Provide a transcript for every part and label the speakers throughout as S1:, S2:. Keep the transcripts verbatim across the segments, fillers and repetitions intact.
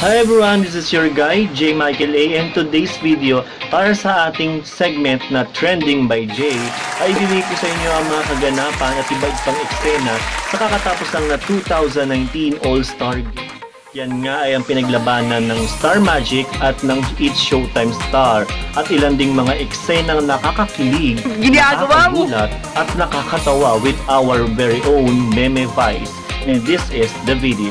S1: Hi everyone, this is your guy, J. Michael A. And today's video, para sa ating segment na Trending by J, ay ibigay ko sa inyo ang mga kaganapan at iba pang eksena sa kakatapos lang na two thousand nineteen All-Star Game. Yan nga ay ang pinaglabanan ng Star Magic at ng It's Showtime Star at ilan ding mga eksenang nakakakilig, nakakagulat at nakakatawa with our very own Meme Vice. And this is the video.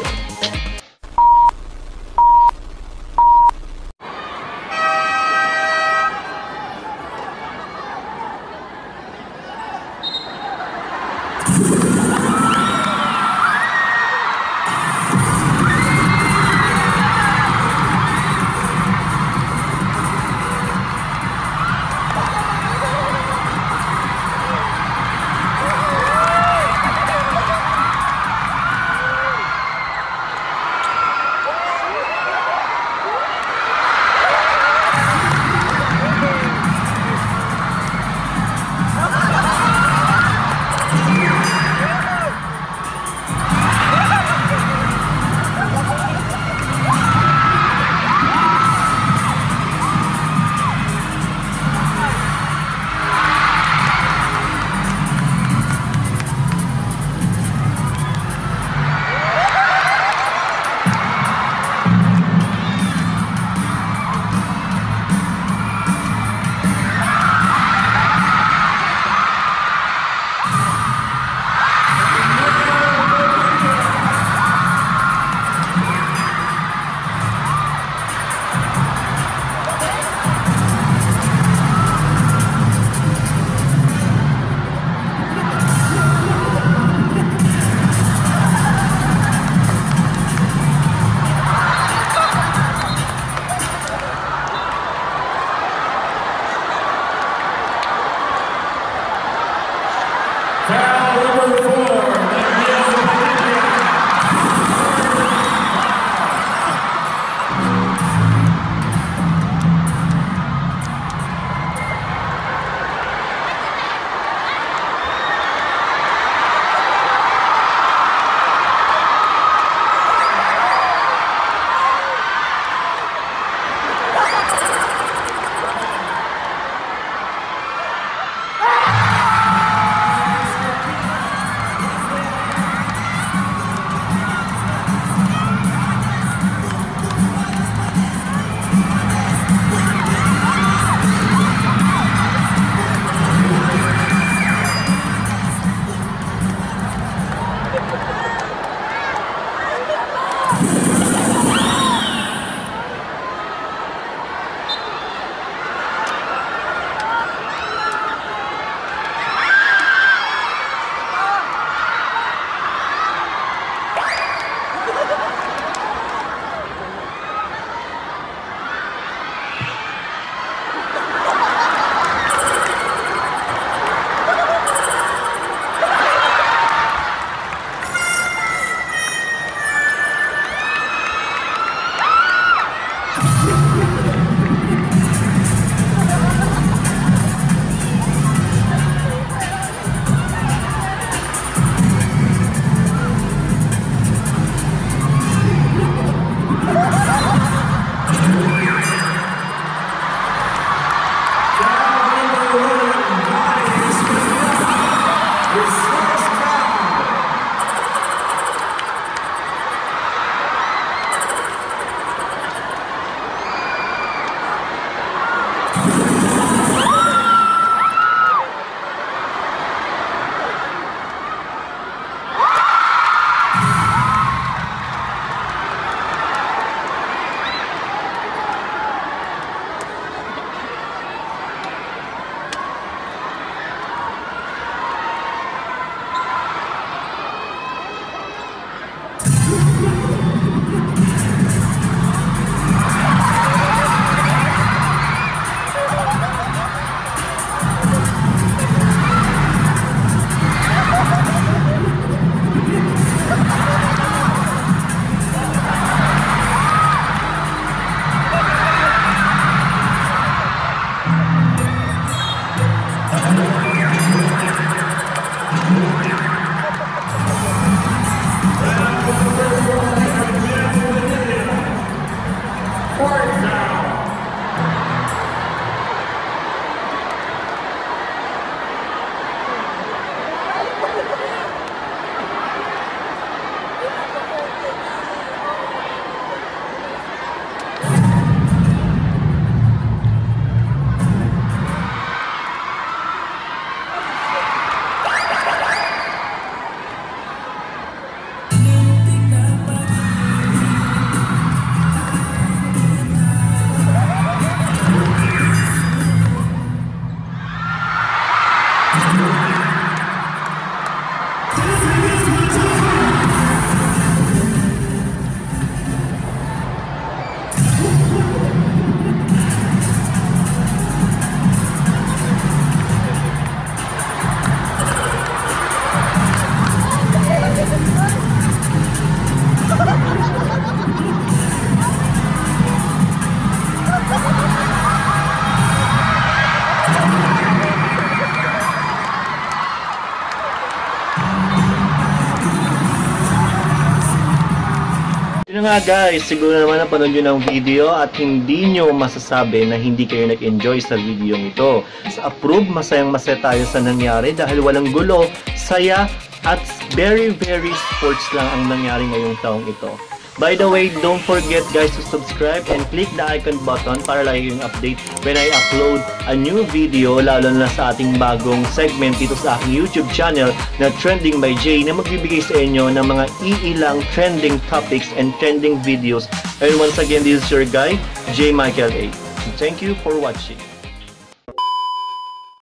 S1: Yun nga guys, siguro naman napanood nyo ng video at hindi nyo masasabi na hindi kayo nag-enjoy sa video ito. Sa approve, masayang masaya tayo sa nangyari dahil walang gulo, saya at very very sports lang ang nangyari ngayong taong ito. By the way, don't forget guys to subscribe and click the icon button para lagi yung update when I upload a new video, lalo na sa ating bagong segment dito sa aking YouTube channel na Trending by Jay, na magbibigay sa inyo ng mga iilang trending topics and trending videos. And once again, this is your guy, J Michael A. Thank you for watching.